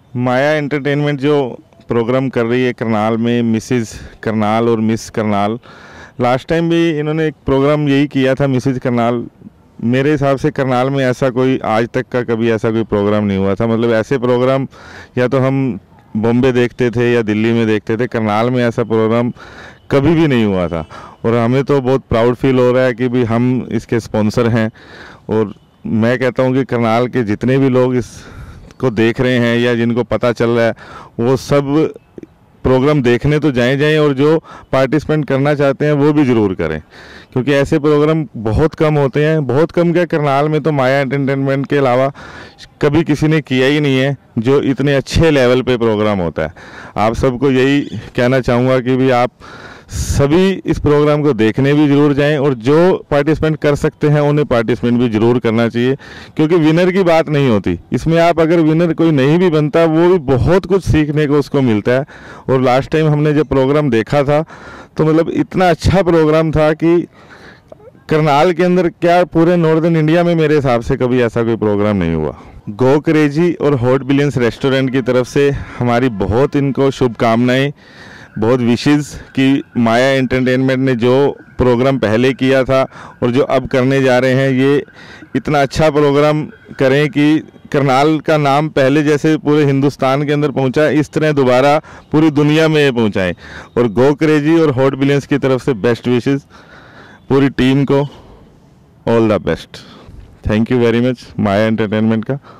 माया entertainment जो programme कर रही है करनाल में, मिसिज़ करनाल और मिस करनाल, लास्ट टाइम भी इन्होंने एक प्रोग्राम यही किया था, मिसिज़ करनाल। मेरे हिसाब से करनाल में ऐसा कोई आज तक का कभी ऐसा कोई प्रोग्राम नहीं हुआ था। मतलब ऐसे प्रोग्राम या तो हम बॉम्बे देखते थे या दिल्ली में देखते थे, करनाल में ऐसा प्रोग्राम कभी भी नहीं हुआ था। और हमें तो बहुत प्राउड फील हो रहा है कि भी हम इसके स्पॉन्सर हैं। और मैं कहता हूँ कि करनाल के जितने भी लोग इस को देख रहे हैं या जिनको पता चल रहा है, वो सब प्रोग्राम देखने तो जाएं और जो पार्टिसिपेंट करना चाहते हैं वो भी ज़रूर करें, क्योंकि ऐसे प्रोग्राम बहुत कम होते हैं। बहुत कम क्या, करनाल में तो माया एंटरटेनमेंट के अलावा कभी किसी ने किया ही नहीं है जो इतने अच्छे लेवल पे प्रोग्राम होता है। आप सबको यही कहना चाहूँगा कि भी आप सभी इस प्रोग्राम को देखने भी ज़रूर जाएं और जो पार्टिसिपेंट कर सकते हैं उन्हें पार्टिसिपेंट भी ज़रूर करना चाहिए, क्योंकि विनर की बात नहीं होती इसमें। आप अगर विनर कोई नहीं भी बनता, वो भी बहुत कुछ सीखने को उसको मिलता है। और लास्ट टाइम हमने जब प्रोग्राम देखा था तो मतलब इतना अच्छा प्रोग्राम था कि करनाल के अंदर क्या, पूरे नॉर्दर्न इंडिया में मेरे हिसाब से कभी ऐसा कोई प्रोग्राम नहीं हुआ। गो क्रेजी और हॉट बिलियंस रेस्टोरेंट की तरफ से हमारी बहुत इनको शुभकामनाएं, बहुत विशेज़ कि माया एंटरटेनमेंट ने जो प्रोग्राम पहले किया था और जो अब करने जा रहे हैं, ये इतना अच्छा प्रोग्राम करें कि करनाल का नाम पहले जैसे पूरे हिंदुस्तान के अंदर पहुंचा, इस तरह दोबारा पूरी दुनिया में ये पहुंचाएं। और गो क्रेजी और हॉट बिलियंस की तरफ से बेस्ट विशेज़ पूरी टीम को, all the best. Thank you very much Maya entertainment का।